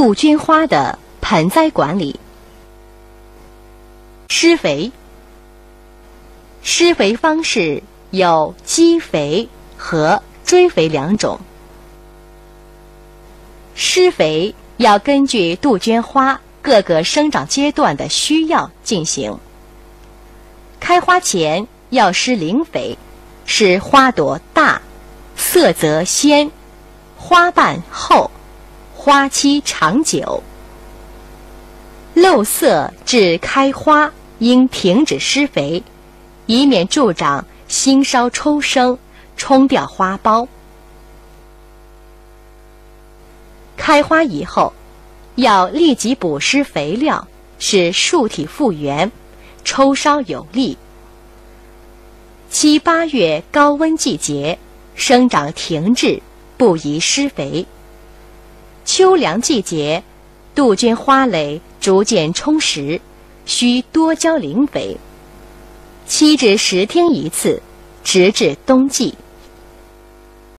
杜鹃花的盆栽管理。施肥。施肥方式有基肥和追肥两种。施肥要根据杜鹃花各个生长阶段的需要进行。开花前要施磷肥，使花朵大，色泽鲜，花瓣厚，花期长久。漏色至开花应停止施肥，以免助长新梢抽生，冲掉花苞。开花以后，要立即补施肥料，使树体复原，抽梢有力。7、8月高温季节，生长停滞，不宜施肥。秋凉季节，杜鹃花蕾逐渐充实，需多浇磷肥。7至10天一次，直至冬季。